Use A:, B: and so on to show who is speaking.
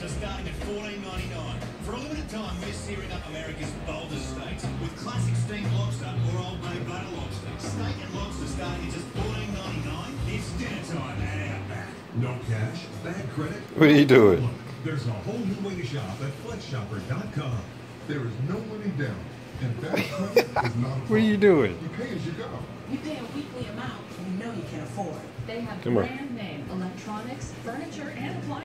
A: lobster starting at $14.99. For a limited time, we're searing up America's boldest steaks with classic steamed lobster or Old Bay butter lobster. Steak and lobster starting at just $14.99. It's dinner time at Outback.
B: No cash, bad credit.
C: What are you doing?
B: There's a whole new way to shop at flexshopper.com. There is no money down, and bad credit is not a problem.
C: What are you doing?
B: You pay as you go.
D: You pay a weekly amount you know you can afford.
E: They have
C: Come on.
E: brand name electronics, furniture, and appliances.